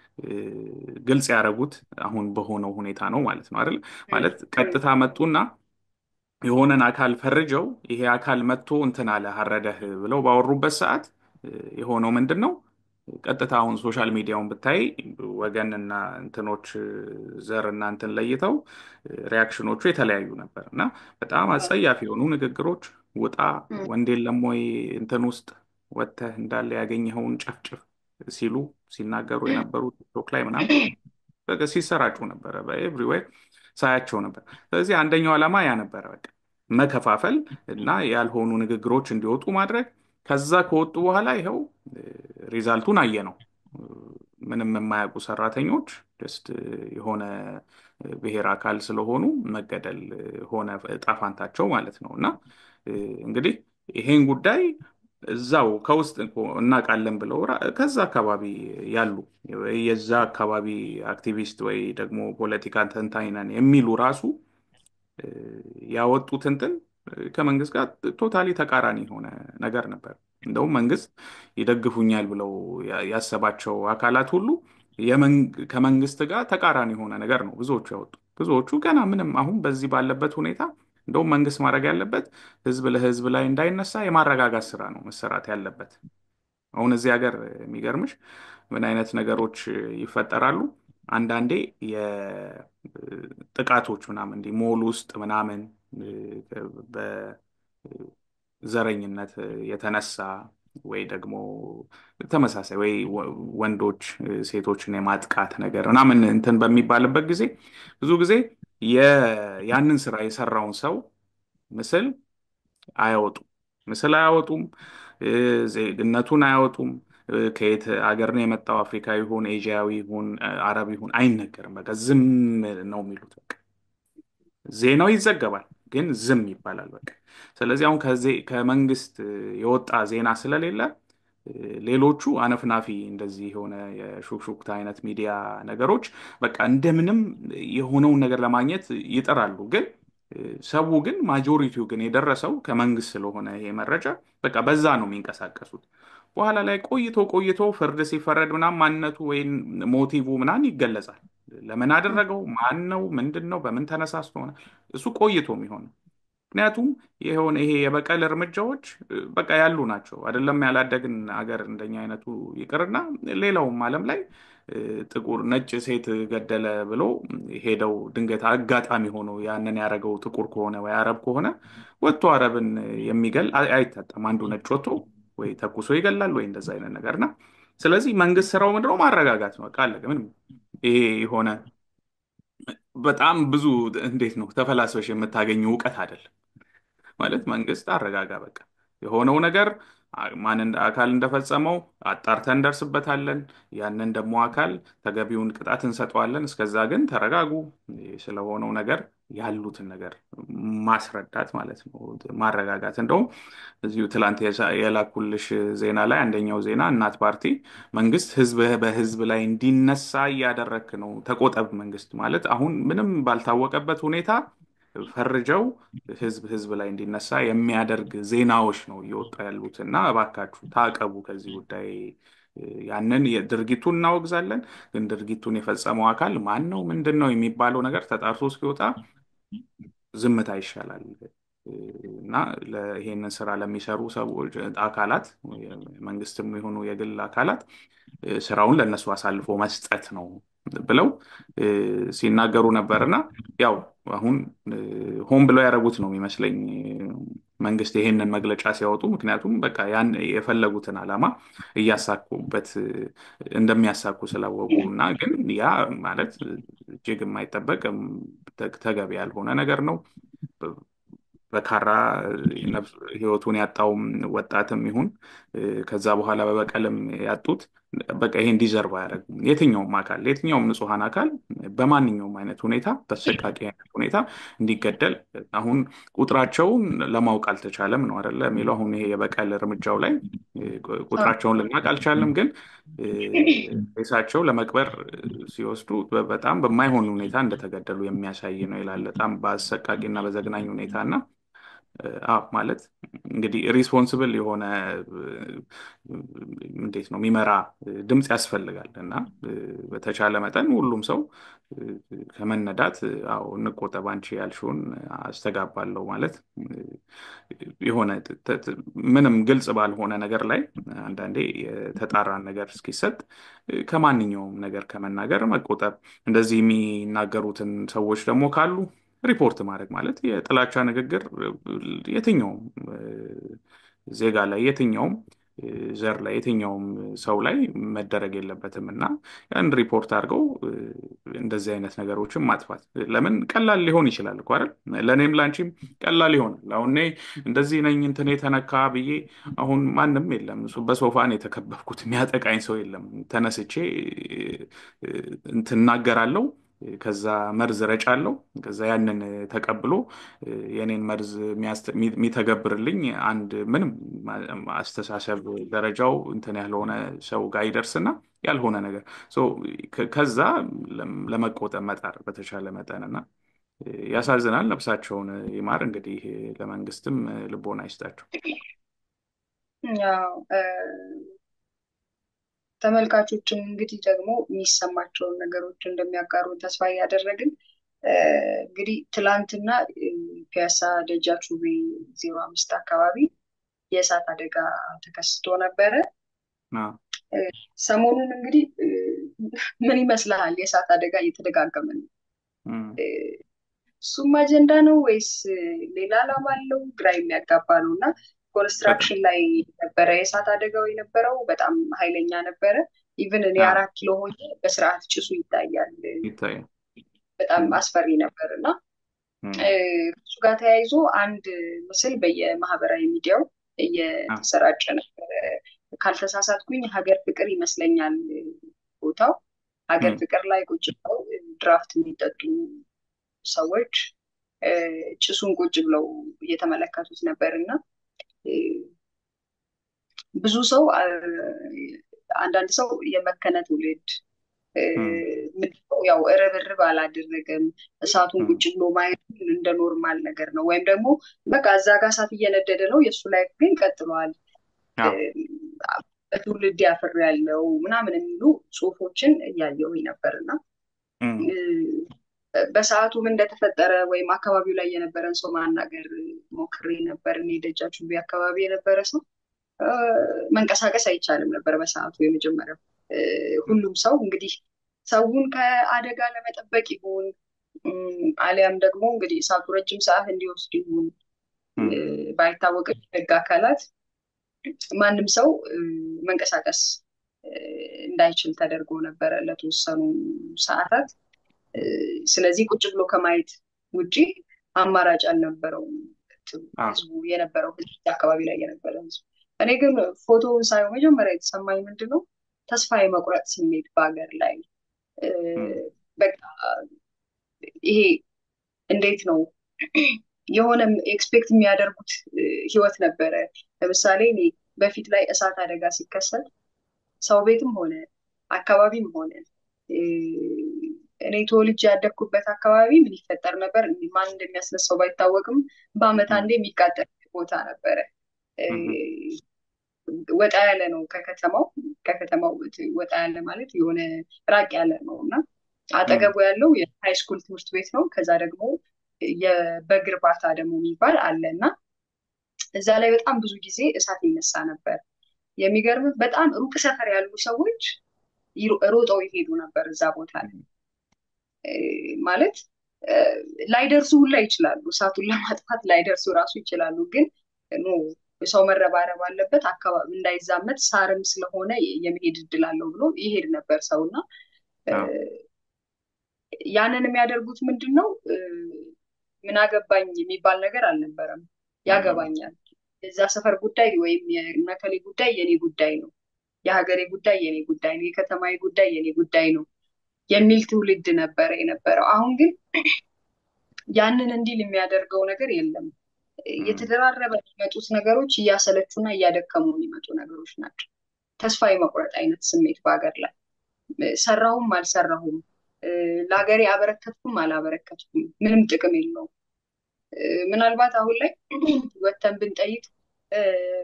Speaker 2: ግልጽ ያደረጉት አሁን በሆነው ሁኔታ ነው ማለት ነው አይደል? ማለት ቀጥታ መጡና የሆነን አካል ፈርጀው ይሄ አካል መጥቶ እንትን አለ አረደህ ብለው ባወሩበት ሰዓት የሆነው ምንድን ነው? ቀጥታ አሁን ሶሻል ሚዲያውን ብታይ ወገንና እንትኖች ዘር እና እንትን ለይተው ሪያክሽኖቹ የተለያዩ ነበር እና በጣም አጸያፊ የሆኑ ንግግሮች ውጣ፣ ወንድ የለም ወይ እንትን ውስጥ ወጥተህ እንዳለ ያገኘኸውን ጨፍጭፍ ሲሉ ሲናገሩ የነበሩ ቲክቶክ ላይ ምናምን በቃ ሲሰራጩ ነበረ በኤቭሪዌር ሳያቸው ነበር። ስለዚህ አንደኛው ዓላማ ያ ነበረ፣ በቃ መከፋፈል እና ያልሆኑ ንግግሮች እንዲወጡ ማድረግ። ከዛ ከወጡ በኋላ ይኸው ሪዛልቱን አየ ነው። ምንም የማያውቁ ሰራተኞች ጀስት የሆነ ብሔር አካል ስለሆኑ መገደል ሆነ ዕጣ ፈንታቸው ማለት ነው። እና እንግዲህ ይሄን ጉዳይ እዛው ከውስጥ እኮ እናውቃለን ብለው ከዛ አካባቢ ያሉ የዛ አካባቢ አክቲቪስት ወይ ደግሞ ፖለቲካ ተንታኝ ነን የሚሉ ራሱ ያወጡት እንትን ከመንግስት ጋር ቶታሊ ተቃራኒ የሆነ ነገር ነበር። እንደውም መንግስት ይደግፉኛል ብለው ያሰባቸው አካላት ሁሉ ከመንግስት ጋር ተቃራኒ የሆነ ነገር ነው ብዙዎቹ ያወጡ። ብዙዎቹ ገና ምንም አሁን በዚህ ባለበት ሁኔታ እንደውም መንግስት ማድረግ ያለበት ህዝብ ለህዝብ ላይ እንዳይነሳ የማረጋጋት ስራ ነው መሰራት ያለበት። አሁን እዚህ ሀገር የሚገርምሽ ምን አይነት ነገሮች ይፈጠራሉ? አንዳንዴ የጥቃቶች ምናምን እንዲህ ሞል ውስጥ ምናምን በዘረኝነት የተነሳ ወይ ደግሞ ተመሳሳይ ወይ ወንዶች ሴቶችን የማጥቃት ነገር ምናምን እንትን በሚባልበት ጊዜ ብዙ ጊዜ ያንን ስራ የሰራውን ሰው ምስል አያወጡም። ምስል አያወጡም። ዜግነቱን አያወጡም። ከየት አገር ነው የመጣው አፍሪካ ይሁን ኤዥያዊ ይሁን አረብ ይሁን አይነገርም። በቃ ዝም ነው የሚሉት። በቃ ዜናው ይዘገባል ግን ዝም ይባላል። በቃ ስለዚህ አሁን ከመንግስት የወጣ ዜና ስለሌለ ሌሎቹ አነፍናፊ እንደዚህ የሆነ የሹክሹክታ አይነት ሚዲያ ነገሮች በቃ እንደምንም የሆነውን ነገር ለማግኘት ይጥራሉ። ግን ሰው ግን ማጆሪቲው ግን የደረሰው ከመንግስት ስለሆነ ይሄ መረጃ በቃ በዛ ነው የሚንቀሳቀሱት። በኋላ ላይ ቆይቶ ቆይቶ ፍርድ ሲፈረድ ምናምን ማንነቱ ወይም ሞቲቭ ምናምን ይገለጻል። ለምን አደረገው? ማን ነው? ምንድን ነው? በምን ተነሳስቶ ሆነ? እሱ ቆይቶ የሚሆን ነው። ምክንያቱም ይሄ የበቀል እርምጃዎች በቃ ያሉ ናቸው። አይደለም ያላደግን አገር እንደኛ አይነቱ ይቅርና ሌላውም ዓለም ላይ ጥቁር ነጭ ሴት ገደለ ብሎ ሄደው ድንገት አጋጣሚ ሆኖ ያንን ያደረገው ጥቁር ከሆነ ወይ አረብ ከሆነ ወጥቶ አረብን የሚገል አይታጣም። አንዱ ነጭ ወጥቶ ወይ ተኩሶ ይገላል ወይ እንደዛ አይነት ነገርና ስለዚህ መንግስት ስራው ምንድነው? ማረጋጋት ነው። በቃ አለቀ። ምንም ይሄ የሆነ በጣም ብዙ እንዴት ነው ተፈላስፈሽ የምታገኙ እውቀት አይደለም። ማለት መንግስት አረጋጋ፣ በቃ የሆነው ነገር ማን አካል እንደፈጸመው አጣርተን እንደርስበታለን። ያንን ደግሞ አካል ተገቢውን ቅጣት እንሰጠዋለን። እስከዛ ግን ተረጋጉ። ስለሆነው ነገር ያሉትን ነገር ማስረዳት ማለት ነው፣ ማረጋጋት። እንደውም እዚሁ ትላንት የላኩልሽ ዜና ላይ አንደኛው ዜና እናት ፓርቲ መንግስት ህዝብ በህዝብ ላይ እንዲነሳ እያደረክ ነው፣ ተቆጠብ። መንግስት ማለት አሁን ምንም ባልታወቀበት ሁኔታ ፈርጀው ህዝብ ላይ እንዲነሳ የሚያደርግ ዜናዎች ነው እየወጡ ያሉት እና እባካችሁ ታቀቡ ከዚህ ጉዳይ። ያንን ድርጊቱን እናወግዛለን፣ ግን ድርጊቱን የፈጸመው አካል ማን ነው ምንድን ነው የሚባለው ነገር ተጣርቶ እስኪወጣ ዝምታ ይሻላል። እና ይሄንን ስራ ለሚሰሩ ሰዎች አካላት መንግስትም የሆኑ የግል አካላት ስራውን ለእነሱ አሳልፎ መስጠት ነው ብለው ሲናገሩ ነበርና ያው አሁን ሆን ብለው ያደረጉት ነው የሚመስለኝ መንግስት ይሄንን መግለጫ ሲያወጡ። ምክንያቱም በቃ ያን የፈለጉትን ዓላማ እያሳኩበት እንደሚያሳኩ ስላወቁ እና ግን ያ ማለት እጅግ የማይጠበቅ ተገቢ ያልሆነ ነገር ነው። በካራ ህይወቱን ያጣውም ወጣትም ይሁን ከዛ በኋላ በበቀልም ያጡት በቃ ይሄን ዲዘርቭ አያደርጉም። የትኛውም አካል የትኛውም ንጹሐን አካል በማንኛውም አይነት ሁኔታ በአሰቃቂ አይነት ሁኔታ እንዲገደል አሁን ቁጥራቸውን ለማወቅ አልተቻለም ነው አይደለ የሚለው። አሁን ይሄ የበቀል እርምጃው ላይ ቁጥራቸውን ልናውቅ አልቻለም፣ ግን ሬሳቸው ለመቅበር ሲወስዱ በጣም በማይሆን ሁኔታ እንደተገደሉ የሚያሳይ ነው ይላል። በጣም በአሰቃቂና በዘግናኝ ሁኔታ እና ማለት እንግዲህ ሪስፖንስብል የሆነ እንዴት ነው የሚመራ ድምፅ ያስፈልጋል እና በተቻለ መጠን ሁሉም ሰው ከመነዳት አዎ እንቆጠብ፣ አንቺ ያልሽውን አስተጋባለሁ ማለት የሆነ ምንም ግልጽ ባልሆነ ነገር ላይ አንዳንዴ የተጣራን ነገር እስኪሰጥ ከማንኛውም ነገር ከመናገር መቆጠብ። እንደዚህ የሚናገሩትን ሰዎች ደግሞ ካሉ ሪፖርት ማድረግ ማለት የጥላቻ ንግግር የትኛውም ዜጋ ላይ የትኛውም ዘር ላይ የትኛውም ሰው ላይ መደረግ የለበትም እና ያን ሪፖርት አድርገው እንደዚህ አይነት ነገሮችን ማጥፋት። ለምን ቀላል ሊሆን ይችላል እኮ አይደል? ለእኔም ለአንቺም ቀላል ይሆናል። አሁን እኔ እንደዚህ ነኝ እንትን የተነካ ብዬ አሁን ማንም የለም በሶፋን የተከበብኩት የሚያጠቃኝ ሰው የለም። ተነስቼ እንትናገራለሁ፣ ከዛ መርዝ ረጫለሁ፣ ከዛ ያንን ተቀብሎ የኔን መርዝ የሚተገብርልኝ አንድ ምንም አስተሳሰብ ደረጃው እንትን ያልሆነ ሰው ጋር ይደርስና ያልሆነ ነገር ከዛ ለመቆጠብ መጣር በተቻለ መጠንና ያሳዝናል። ነፍሳቸውን ይማር። እንግዲህ ለመንግስትም ልቦና ይስጣቸው።
Speaker 1: ያው ተመልካቾችም እንግዲህ ደግሞ የሚሰማቸውን ነገሮች እንደሚያጋሩ ተስፋ እያደረግን እንግዲህ ትላንትና ፒያሳ ደጃቹቤ 05 አካባቢ የእሳት አደጋ ተከስቶ ነበረ። ሰሞኑን እንግዲህ ምን ይመስልሃል? የእሳት አደጋ እየተደጋገመ ነው። እሱም አጀንዳ ነው ወይስ ሌላ ዓላማ አለው? ግራ የሚያጋባ ነው እና ኮንስትራክሽን ላይ ነበረ የእሳት አደጋው የነበረው። በጣም ኃይለኛ ነበረ። ኢቭን እኔ 4 ኪሎ ሆኜ በስርዓት ጭሱ ይታያል። በጣም አስፈሪ ነበር እና ከሱ ጋር ተያይዞ አንድ ምስል በየማህበራዊ ሚዲያው እየተሰራጨ ነበር። ካልተሳሳትኩኝ ሀገር ፍቅር ይመስለኛል ቦታው። ሀገር ፍቅር ላይ ቁጭ ብለው ድራፍት የሚጠጡ ሰዎች ጭሱን ቁጭ ብለው እየተመለከቱት ነበር እና ብዙ ሰው አንዳንድ ሰው የመከነ ትውልድ ያው ርብርብ አላደረገም። እሳቱን ቁጭ ብሎ ማየት እንደ ኖርማል ነገር ነው። ወይም ደግሞ በቃ እዛ ጋር እሳት እየነደደ ነው፣ የእሱ ላይፍ ግን ቀጥሏል፣ በትውልድ ያፈር ያለው ምናምን የሚሉ ጽሁፎችን እያየሁኝ ነበር እና
Speaker 2: እም፣
Speaker 1: በሰዓቱ ምን እንደተፈጠረ ወይም አካባቢው ላይ የነበረን ሰው ማናገር ሞክሬ ነበር። እኔ ደጃችሁ አካባቢ የነበረ ሰው እ፣ መንቀሳቀስ አይቻልም ነበር በሰዓቱ የመጀመሪያው።
Speaker 2: እም፣
Speaker 1: ሁሉም ሰው እንግዲህ ሰውን ከአደጋ ለመጠበቅ ይሁን አሊያም ደግሞ እንግዲህ እሳቱ ረጅም ሰዓት እንዲወስድ ይሁን
Speaker 2: እም፣
Speaker 1: ባይታወቅም የህግ አካላት ማንም ሰው መንቀሳቀስ እ፣ እንዳይችል ተደርጎ ነበረ ለተወሰኑ ሰዓታት። ስለዚህ ቁጭ ብሎ ከማየት ውጪ አማራጭ አልነበረውም
Speaker 2: አዎ፣
Speaker 1: ህዝቡ የነበረው ህዝብ አካባቢ ላይ የነበረ ህዝብ። እኔ ግን ፎቶውን ሳየው መጀመሪያ የተሰማኝ ምንድን ነው ተስፋ የመቁረጥ ስሜት በሀገር ላይ እ፣
Speaker 2: እም፣
Speaker 1: በቃ ይሄ እንዴት ነው የሆነ ኤክስፔክት የሚያደርጉት ህይወት ነበረ። ለምሳሌ እኔ በፊት ላይ እሳት አደጋ ሲከሰት ሰው ቤትም ሆነ አካባቢም ሆነ እ፣ እኔ ተወልጄ ያደግኩበት አካባቢ ምን ይፈጠር ነበር ማን እንደሚያስነሳው ባይታወቅም በአመት
Speaker 2: እም፣
Speaker 1: አንዴ የሚቃጠል ቦታ ነበረ። እ፣
Speaker 2: እም፣
Speaker 1: ወጣ ያለ ነው ከከተማው ወጣ ያለ ማለት የሆነ ራቅ ያለ ነው እና
Speaker 2: እም፣
Speaker 1: አጠገቡ ያለው የሃይ ስኩል ትምህርት ቤት ነው። ከዛ ደግሞ የበግ እርባታ ደግሞ የሚባል አለ እና እዛ ላይ በጣም ብዙ ጊዜ እሳት ይነሳ ነበር። የሚገርምህ በጣም ሩቅ ሰፈር ያሉ ሰዎች ሮጠው ይሄዱ ነበር እዛ ቦታ ላይ ማለት እ፣ ላይደርሱ ሁላ ይችላሉ። እሳቱን ለማጥፋት ላይደርሱ ራሱ ይችላሉ። ግን ኖ ሰው መረባረብ አለበት አካባቢ እንዳይዛመት ሳርም ስለሆነ የመሄድ እድል አለው ብሎ ይሄድ ነበር ሰው እና እ፣
Speaker 2: አዎ፣
Speaker 1: ያንን የሚያደርጉት ምንድን ነው ምን አገባኝ የሚባል ነገር አልነበረም። ያገባኛል የዛ ሰፈር ጉዳይ ወይም የመከሌ ጉዳይ የኔ ጉዳይ ነው፣ የሀገሬ ጉዳይ የኔ ጉዳይ ነው፣ የከተማዊ ጉዳይ የኔ ጉዳይ ነው የሚል ትውልድ ነበረ የነበረው። አሁን ግን ያንን እንዲል የሚያደርገው ነገር የለም።
Speaker 2: እም፣
Speaker 1: የተደራረበ የሚመጡት ነገሮች እያሰለቹና እያደከሙ የሚመጡ ነገሮች ናቸው። ተስፋ የመቁረጥ አይነት ስሜት በሀገር ላይ ሰራሁም አልሰራሁም፣ ለሀገሬ አበረከትኩም አላበረከትኩም ምንም ጥቅም የለውም። ምናልባት አሁን ላይ ወተን ብንጠይቅ እ፣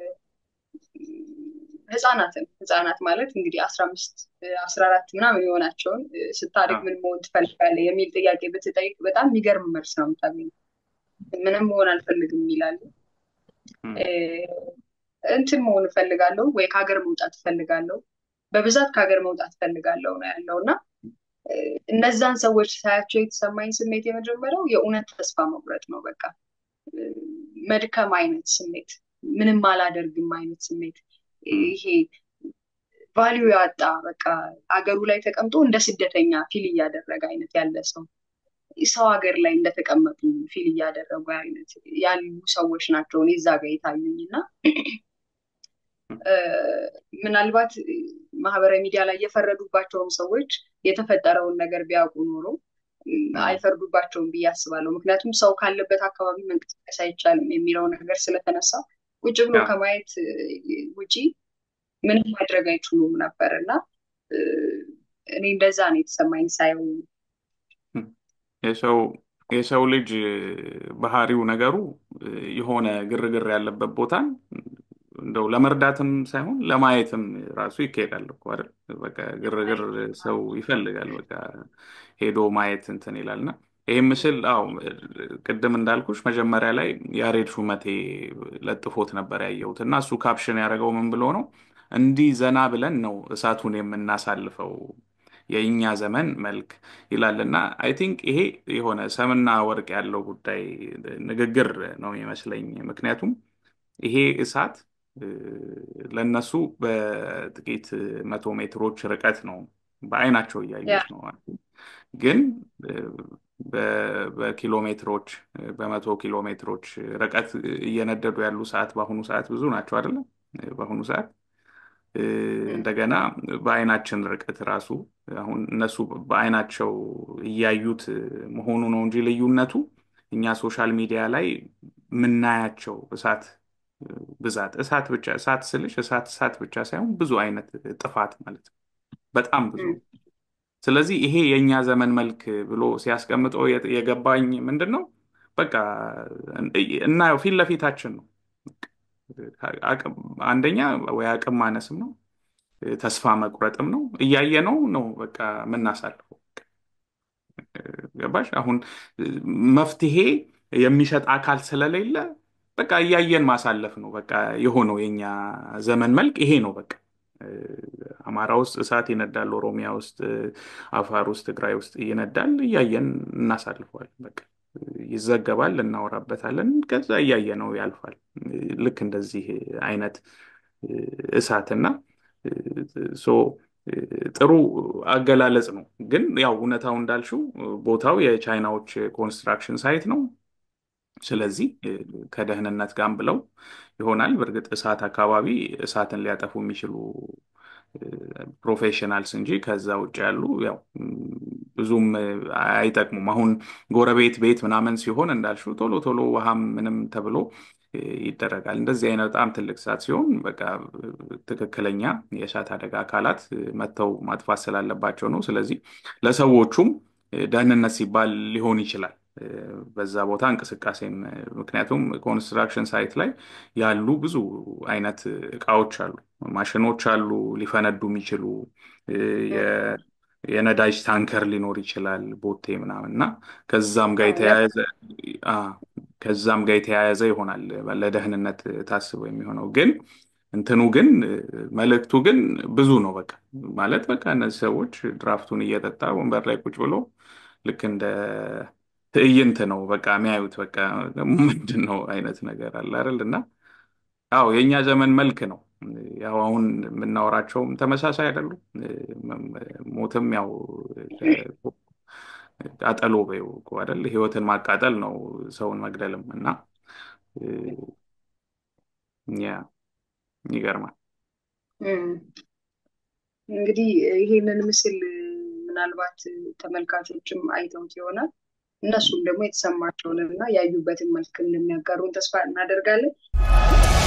Speaker 1: ህፃናት ማለት እንግዲህ 15 14 ምናምን የሆናቸውን ስታድግ
Speaker 2: አዎ፣
Speaker 1: ምን መሆን ትፈልጋለህ የሚል ጥያቄ ብትጠይቅ በጣም የሚገርም መልስ ነው የምታገኘው። ምንም መሆን አልፈልግም ይላሉ።
Speaker 2: እም፣
Speaker 1: እ፣ እንትን መሆን እፈልጋለሁ ወይ ከሀገር መውጣት እፈልጋለሁ፣ በብዛት ከሀገር መውጣት እፈልጋለሁ ነው ያለው እና እነዛን ሰዎች ሳያቸው የተሰማኝ ስሜት የመጀመሪያው የእውነት ተስፋ መቁረጥ ነው። በቃ መድከም አይነት ስሜት፣ ምንም አላደርግም አይነት ስሜት፣
Speaker 2: እም፣
Speaker 1: ይሄ ቫሊዩ ያጣ በቃ አገሩ ላይ ተቀምጦ እንደ ስደተኛ ፊል እያደረገ አይነት ያለ ሰው ሰው ሀገር ላይ እንደተቀመጡ ፊል እያደረጉ አይነት ያሉ ሰዎች ናቸው እኔ እዛ ጋ የታዩኝ እና እ፣ ምናልባት ማህበራዊ ሚዲያ ላይ የፈረዱባቸውን ሰዎች የተፈጠረውን ነገር ቢያውቁ ኖሮ
Speaker 2: እም፣
Speaker 1: አይፈርዱባቸውም ብዬ አስባለሁ። ምክንያቱም ሰው ካለበት አካባቢ መንቀሳቀስ አይቻልም የሚለው ነገር ስለተነሳ ቁጭ ብሎ
Speaker 2: አዎ።
Speaker 1: ከማየት ውጪ ምንም ማድረግ አይችሉም ነበር እና እ፣ እኔ እንደዛ ነው የተሰማኝ ሳየው።
Speaker 2: የሰው የሰው ልጅ ባህሪው ነገሩ የሆነ ግርግር ያለበት ቦታን እንደው ለመርዳትም ሳይሆን ለማየትም ራሱ ይካሄዳል እኮ አይደል? በቃ ግርግር ሰው ይፈልጋል። በቃ ሄዶ ማየት እንትን ይላልና ይህ ምስል አዎ፣ ቅድም እንዳልኩሽ መጀመሪያ ላይ ያሬድ ሹመቴ ለጥፎት ነበር ያየሁት እና እሱ ካፕሽን ያደረገው ምን ብሎ ነው እንዲህ ዘና ብለን ነው እሳቱን የምናሳልፈው የእኛ ዘመን መልክ ይላልና አይ ቲንክ ይሄ የሆነ ሰምና ወርቅ ያለው ጉዳይ ንግግር ነው የሚመስለኝ። ምክንያቱም ይሄ እሳት እ፣ ለነሱ በጥቂት መቶ ሜትሮች ርቀት ነው፣ በአይናቸው
Speaker 1: ያ
Speaker 2: እያዩት ነው። ግን እ፣ በኪሎ ሜትሮች በመቶ ኪሎ ሜትሮች ርቀት እየነደዱ ያሉ ሰዓት በአሁኑ ሰዓት ብዙ ናቸው አይደለም? በአሁኑ ሰዓት እንደገና በአይናችን ርቀት ራሱ አሁን እነሱ በአይናቸው እያዩት መሆኑ ነው እንጂ ልዩነቱ እኛ ሶሻል ሚዲያ ላይ የምናያቸው እሳት ብዛት እሳት ብቻ እሳት ስልሽ እሳት ብቻ ሳይሆን ብዙ አይነት ጥፋት ማለት ነው። በጣም ብዙ። ስለዚህ ይሄ የእኛ ዘመን መልክ ብሎ ሲያስቀምጠው የገባኝ ምንድን ነው በቃ እናየው ፊት ለፊታችን ነው። አንደኛ ወይ አቅም ማነስም ነው ተስፋ መቁረጥም ነው እያየነው ነው በቃ የምናሳልፈው። ገባሽ? አሁን መፍትሄ የሚሰጥ አካል ስለሌለ በቃ እያየን ማሳለፍ ነው። በቃ የሆነው የኛ ዘመን መልክ ይሄ ነው። በቃ አማራ ውስጥ እሳት ይነዳል፣ ኦሮሚያ ውስጥ፣ አፋር ውስጥ፣ ትግራይ ውስጥ ይነዳል። እያየን እናሳልፈዋለን። በቃ ይዘገባል፣ እናወራበታለን። ከዛ እያየ ነው ያልፋል። ልክ እንደዚህ አይነት እሳትና ሶ ጥሩ አገላለጽ ነው። ግን ያው እውነታው እንዳልሽው ቦታው የቻይናዎች ኮንስትራክሽን ሳይት ነው። ስለዚህ ከደህንነት ጋር ብለው ይሆናል። በእርግጥ እሳት አካባቢ እሳትን ሊያጠፉ የሚችሉ ፕሮፌሽናልስ እንጂ ከዛ ውጭ ያሉ ያው ብዙም አይጠቅሙም። አሁን ጎረቤት ቤት ምናምን ሲሆን እንዳልሽው ቶሎ ቶሎ ውሃም ምንም ተብሎ ይደረጋል። እንደዚህ አይነት በጣም ትልቅ እሳት ሲሆን በቃ ትክክለኛ የእሳት አደጋ አካላት መጥተው ማጥፋት ስላለባቸው ነው። ስለዚህ ለሰዎቹም ደህንነት ሲባል ሊሆን ይችላል በዛ ቦታ እንቅስቃሴም። ምክንያቱም ኮንስትራክሽን ሳይት ላይ ያሉ ብዙ አይነት እቃዎች አሉ፣ ማሽኖች አሉ፣ ሊፈነዱ የሚችሉ የ- የነዳጅ ታንከር ሊኖር ይችላል፣ ቦቴ ምናምን እና ከዛም ጋር የተያያዘ አ ከዛም ጋር የተያያዘ ይሆናል ለደህንነት ታስቦ የሚሆነው። ግን እንትኑ ግን መልእክቱ ግን ብዙ ነው። በቃ ማለት በቃ እነዚህ ሰዎች ድራፍቱን እየጠጣ ወንበር ላይ ቁጭ ብሎ ልክ እንደ ትዕይንት ነው በቃ የሚያዩት። በቃ ምንድን ነው አይነት ነገር አለ አይደል? እና አዎ የእኛ ዘመን መልክ ነው። ያው አሁን የምናወራቸውም ተመሳሳይ አይደሉም። ሞትም ያው ቃጠሎ በይው እኮ አይደል? ህይወትን ማቃጠል ነው ሰውን መግደልም። እና ያ ይገርማል።
Speaker 1: እም፣ እንግዲህ ይሄንን ምስል ምናልባት ተመልካቾችም አይተውት ይሆናል። እነሱም ደግሞ የተሰማቸውን እና ያዩበትን መልክ እንደሚያጋሩን ተስፋ እናደርጋለን።